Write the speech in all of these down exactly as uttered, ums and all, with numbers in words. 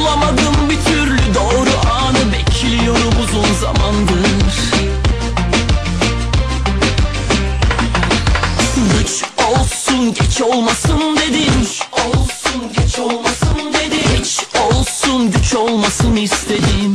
bulamadım bir türlü doğru anı, bekliyorum uzun zamandır. Güç olsun geç olmasın dedim, güç olsun geç olmasın dedim, hiç olsun güç olmasın istedim.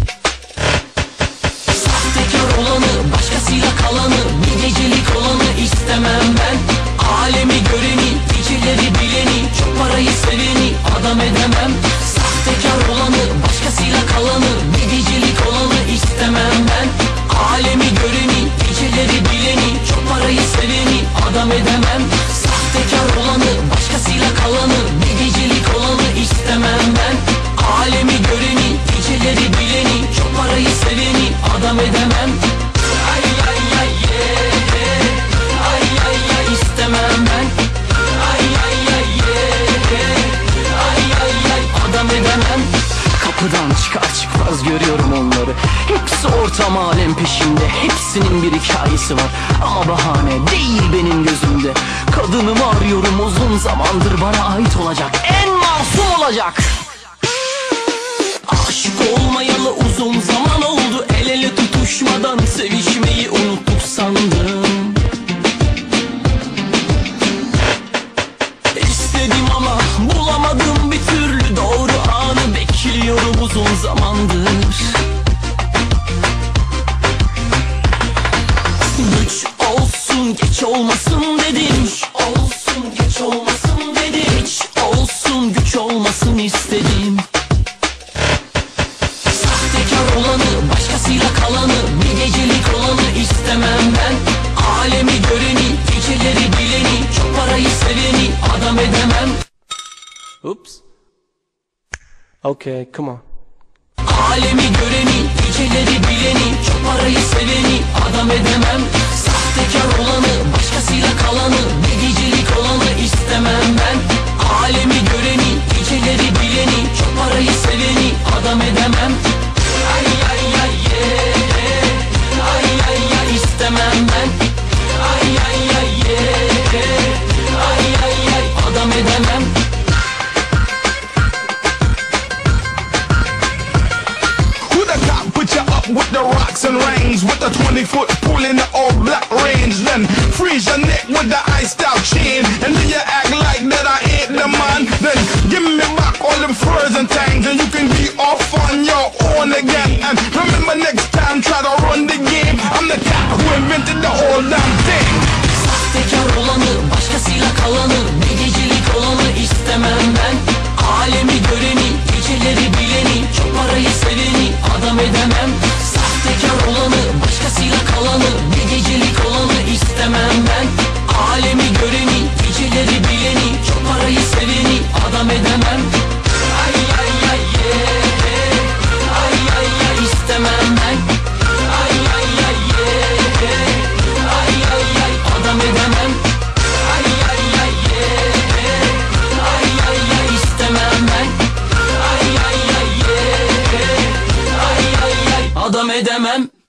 Sahtekar olanı, başkasıyla kalanı, bir gecelik olanı istemem ben. Alemi göreni, geceleri bileni, çok parayı seveni adam edemem. Sahtekar olanı, başkasıyla kalanı, bir gecelik olanı istemem ben. Alemi göreni, geceleri bileni, çok parayı seveni adam edemem. Sahtekar olanı, başkasıyla kalanı, bir gecelik olanı istemem ben. Alemi göreni, geceleri bileni, çok parayı seveni adam edemem. Ay ay ay yeah, ay ay ay istemem ben. Ay ay ay yeah, ay ay ay adam edemem. Kapıdan çıkar çıkmaz görüyorum onları, hepsi ortam alem peşinde, hepsinin bir hikayesi var ama bahane değil benim gözümde. Kadınımı arıyorum uzun zamandır, bana ait olacak, en masum olacak. Aşık olmayalı uzun zaman oldu, el ele tutuşmadan sevişmeyi unuttuk sandım. İstedim ama bulamadım bir türlü doğru anı, bekliyorum uzun zamandır. Güç olsun geç olmasın dedim, güç olsun geç olmasın dedim, hiç olsun güç olmasın istedim. Sahtekar olanı, başkasıyla kalanı, bir gecelik olanı istemem ben. Alemi göreni, geceleri bileni, çok parayı seveni adam edemem. Oops. Okay, come on. Alemi göreni, geceleri bileni, çok parayı seveni adam edemem. Sahtekar olanı, başkasıyla kalanı, bir gecelik olanı istemem ben. Alemi göreni, geceleri bileni, çok parayı seveni adam edemem. Ay ay ay yeah, ay ay ay istemem ben. Ay ay ay yeah, ay ay ay adam edemem. Put you up with the rocks and rings, with the twenty foot pool in the old black range. Then freeze your neck with the iced out chain, and then you act like that I ain't the man. Then give me back all them furs and things, and you can be off on your own again. And remember next time try to run the game, I'm the cat who invented the whole damn thing. Sahtekar olanı, başkasıyla kalanı, bir gecelik olanı istemem ben. Alemi göreni, geceleri bileni, çok parayı seveni adam edemem. Sahtekar olanı, başkasıyla kalanı, bir gecelik olanı istemem ben. Alemi göreni, geceleri bileni, çok parayı seveni adam edemem. Ay ay ay yeah, ay ay ay istemem ben. Ay ay ay yeah, ay ay ay adam edemem. Ay ay ay yeah, ay ay ay istemem ben. Ay ay ay yeah, ay ay ay adam edemem.